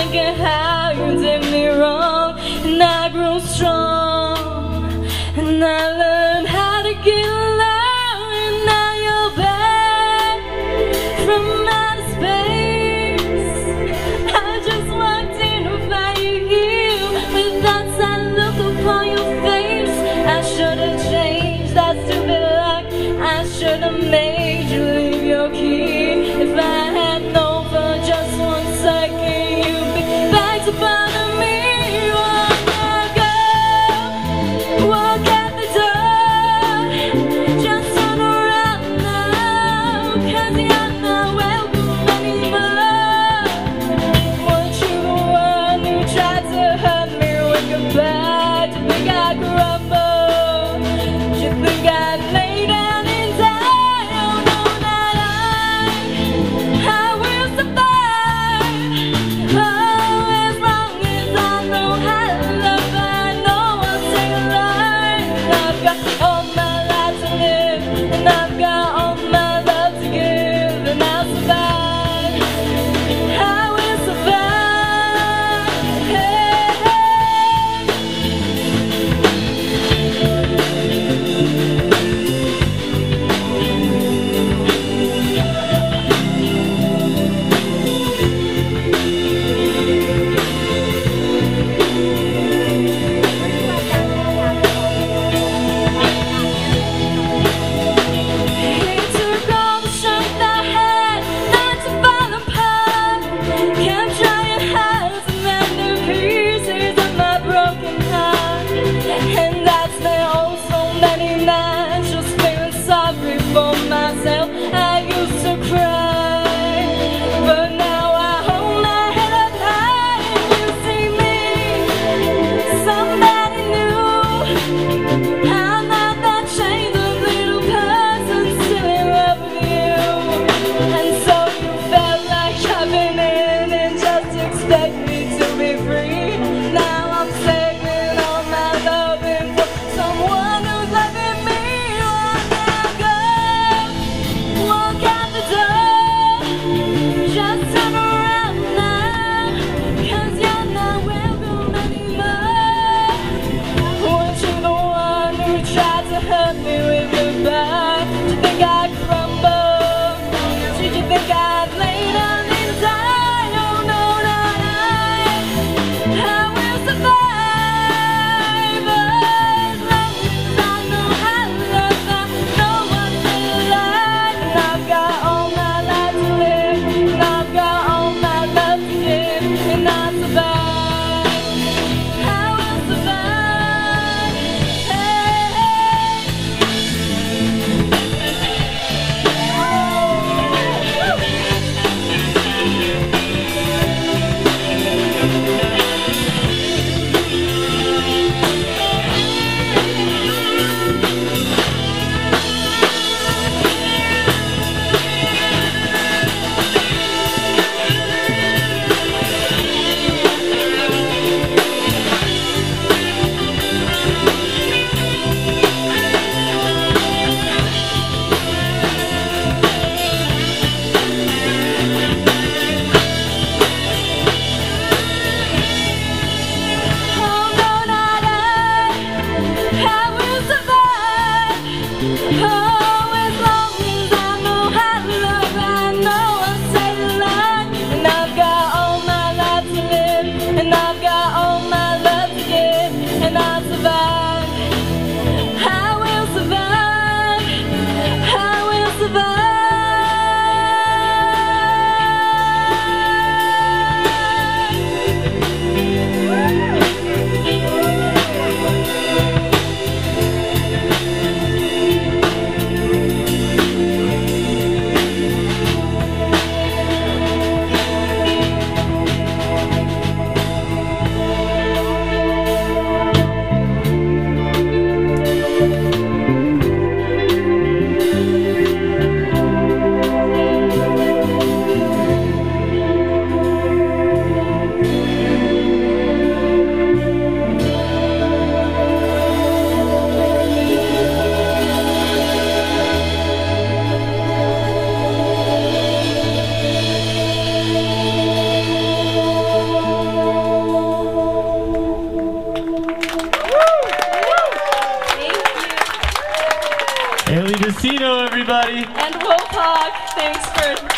thinking how you did me wrong, and I grew strong, and I learned how to get along, and now you're back from outer space. I just walked in to find you here with that sad look upon your face. I should have changed that stupid lock, I should have made you leave your key. If I had known for just 1 second you'd be back to bother me. Walk out the door, just turn around now, 'cause you're not welcome anymore. Weren't you the one who tried to hurt me with goodbye? Do you think I'd crumble? Do you think I'd lay down and die? Oh no, not I will survive. Oh, as long as I know how to love, I know I'll stay alive. I've got all my life to live, and I've got all my love to give, and I'll survive. I will survive. Hey, he took all the strength I had not to fall apart, kept trying hard to mend the pieces of my broken heart, and that's been oh so many nights just feeling sorry for myself. I used to cry, but now I hold my head up high. You see me, somebody new. I'm not that changed little person, still in love with you. And so you felt like coming in and just expect me to be free. Now I'm saving all my loving for everybody. And Wolfhawk, thanks for